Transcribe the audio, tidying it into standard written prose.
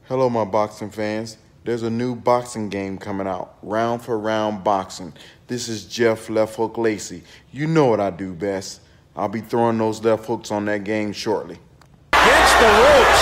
Hello, my boxing fans. There's a new boxing game coming out, Round4Round Boxing. This is Jeff Lefthook Lacy. You know what I do best. I'll be throwing those left hooks on that game shortly. Hits the ropes.